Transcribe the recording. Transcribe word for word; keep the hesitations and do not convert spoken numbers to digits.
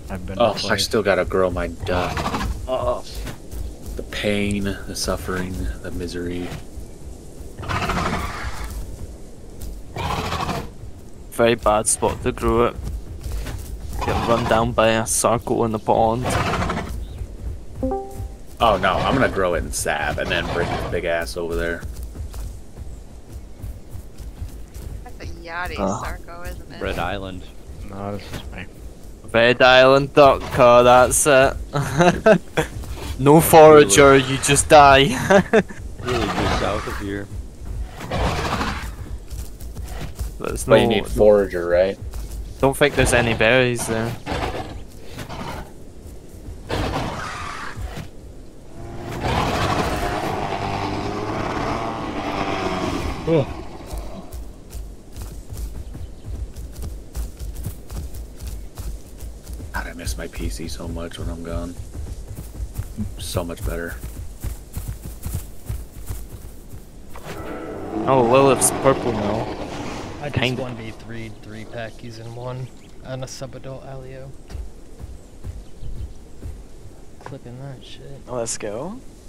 I've been Oh, replaced. I still gotta grow my duck. Oh, the pain, the suffering, the misery. Very bad spot to grow it. Get run down by a circle in the pond. Oh no, I'm gonna grow it in sap and then bring this big ass over there. That's a Yachty Oh. Sarco, isn't it? Red Island. No, this is me. Red Island duck, oh, that's it. No forager, you just die. Really just south of here. There's But no, you need forager, right? don't think there's any berries there. Oh. God, I miss my P C so much when I'm gone. So much better. Oh, Lilith's purple now. I just Kinda. one v three three pack using one and a subadult Alio. Clipping that shit. Let's go.